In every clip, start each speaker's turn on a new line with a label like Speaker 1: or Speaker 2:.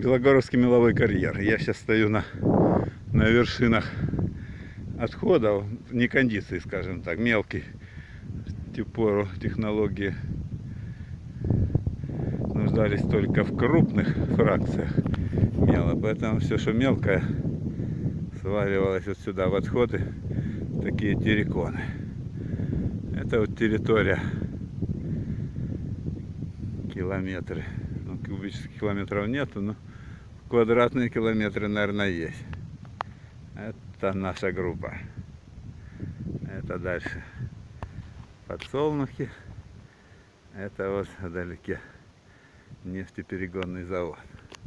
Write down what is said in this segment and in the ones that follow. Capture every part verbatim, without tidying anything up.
Speaker 1: Белогоровский меловой карьер. Я сейчас стою на, на вершинах отходов, не кондиции, скажем так, мелкий. В ту пору технологии нуждались только в крупных фракциях мела, поэтому все, что мелкое, сваливалось вот сюда в отходы, такие терриконы. Это вот территория километры. Ну, кубических километров нету, но квадратные километры, наверное, есть. Это наша группа. Это дальше подсолнухи. Это вот вдалеке нефтеперегонный завод.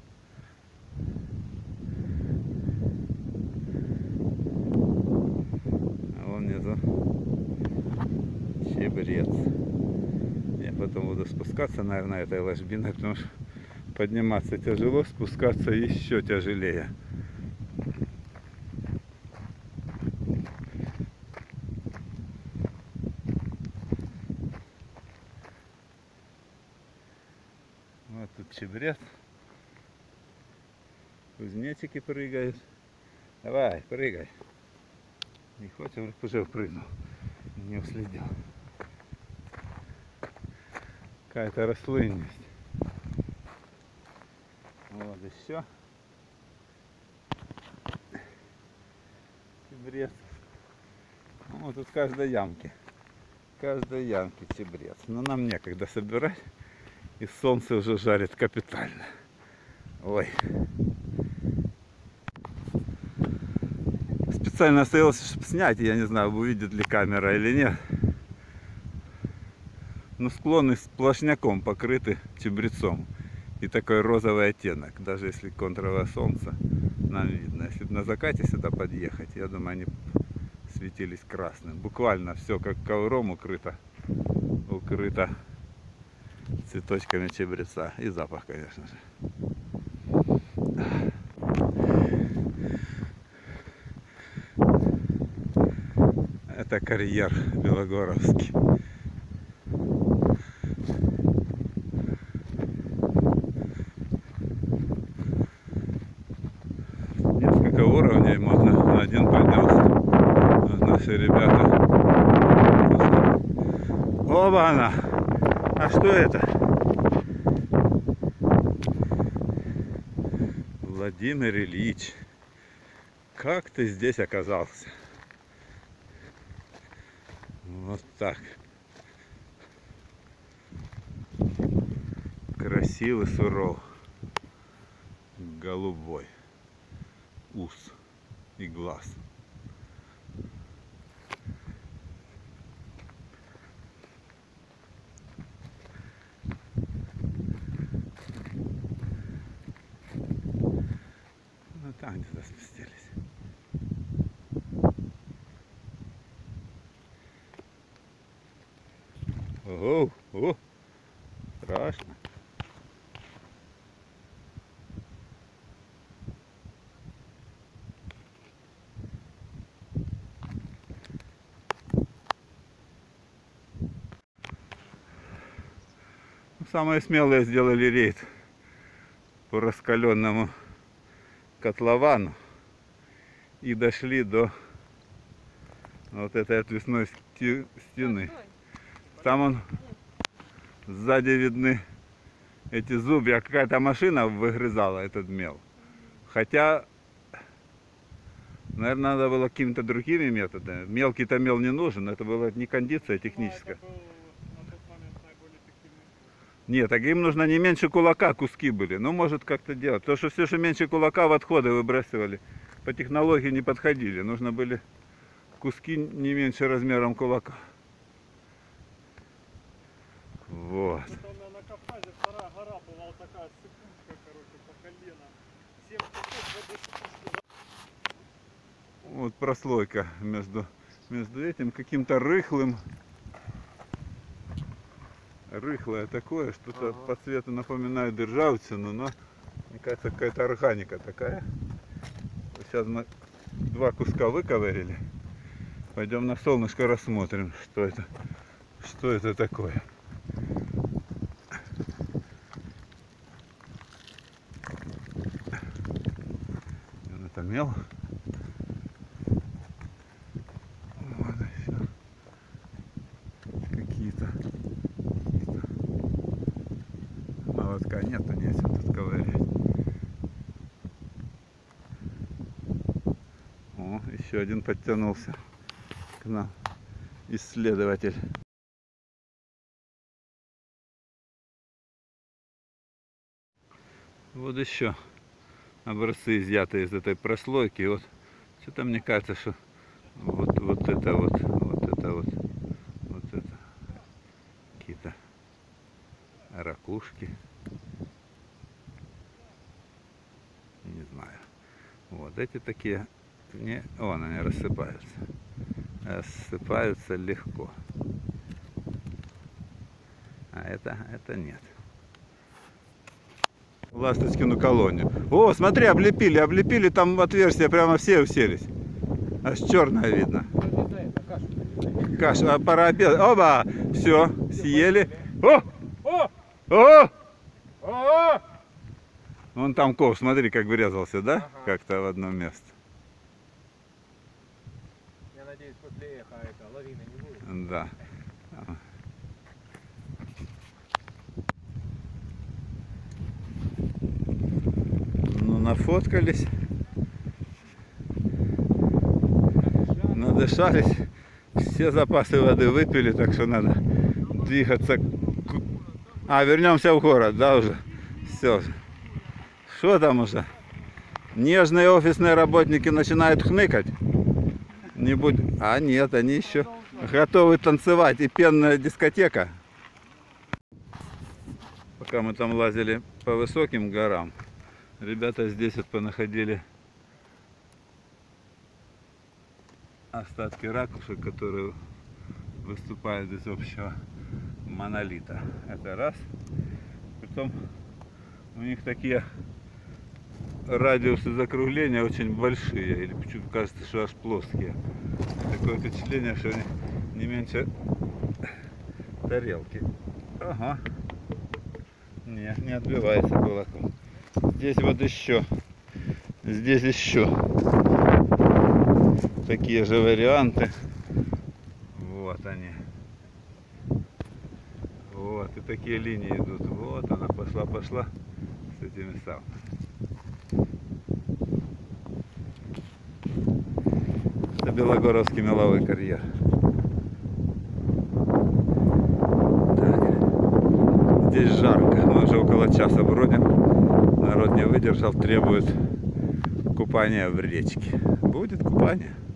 Speaker 1: А вон внизу Чебрец. Я потом буду спускаться, наверное, этой ложбиной, потому что подниматься тяжело, спускаться еще тяжелее. Вот тут Чебрец. Кузнечики прыгают. Давай, прыгай. Не хочешь, уже прыгнул. Не уследил. Какая-то рослинность. Вот еще. Чебрец. Ну, тут в каждой ямке. В каждой ямке чебрец. Но нам некогда собирать. И солнце уже жарит капитально. Ой. Специально остановился, чтобы снять. Я не знаю, увидит ли камера или нет. Но склоны сплошняком покрыты чебрецом. И такой розовый оттенок. Даже если контровое солнце нам видно. Если на закате сюда подъехать, я думаю, они светились красным. Буквально все как ковром укрыто. Укрыто цветочками чебреца. И запах, конечно же. Это карьер Белогоровский. Несколько уровней можно на один поднялся. Наши ребята. Оба она! А что это? Владимир Ильич, как ты здесь оказался? Вот так. Красивый, суров. Голубой. Ус и глаз. Ну там где-то спустились. Ого, о, страшно. Самые смелые сделали рейд по раскаленному котловану и дошли до вот этой отвесной стены. Там он сзади видны эти зубья, какая-то машина выгрызала этот мел. Хотя, наверное, надо было какими-то другими методами. Мелкий-то мел не нужен, это была не кондиция техническая. Нет, так им нужно не меньше кулака куски были. Ну, может как-то делать. То, что все, что меньше кулака в отходы выбрасывали, по технологии не подходили. Нужно были куски не меньше размером кулака. Вот.
Speaker 2: На Кавказе вторая гора была такая сыпучка, короче, по колено. семь часов.
Speaker 1: Вот прослойка между, между этим каким-то рыхлым. Рыхлое такое, что-то ага. По цвету напоминает ржавчину, но мне кажется, какая-то органика такая. Сейчас мы два куска выковырили. Пойдем на солнышко рассмотрим, что это, что это такое. нету, нечего тут ковырять. О, еще один подтянулся к нам. Исследователь. Вот еще образцы изъяты из этой прослойки. Вот что-то мне кажется, что вот, вот это вот, вот это вот, вот это какие-то ракушки. Не знаю. Вот эти такие, не, вон они рассыпаются. Рассыпаются легко. А это, это нет. Ласточкину колонию. О, смотри, облепили, облепили, там отверстия прямо все уселись. Аж черное видно. Каша, а пора обедать. Оба! Все, съели. О!
Speaker 2: О!
Speaker 1: О!
Speaker 2: О!
Speaker 1: Вон там ков, смотри, как врезался, да?
Speaker 2: Ага.
Speaker 1: Как-то в одно место.
Speaker 2: Я надеюсь, после эха это лавины не будет.
Speaker 1: Да. Ну, нафоткались. Надышались. Все запасы воды выпили, так что надо двигаться. А, вернемся в город, да, уже? Все. Что там уже? Нежные офисные работники начинают хныкать. Не будь... А нет, они еще готовы танцевать. И пенная дискотека. Пока мы там лазили по высоким горам, ребята здесь вот понаходили остатки ракушек, которые выступают из общего монолита. Это раз. Потом у них такие радиусы закругления очень большие, или почему-то кажется, что аж плоские. Такое впечатление, что они не меньше тарелки. Ага. Не, не отбивается кулаком. Здесь вот еще. Здесь еще. Такие же варианты. Вот они. Вот. И такие линии идут. Вот она пошла, пошла с этими самыми. Это Белогоровский меловой карьер. Так. Здесь жарко. Мы уже около часа бродим. Народ не выдержал, требует купания в речке. Будет купание.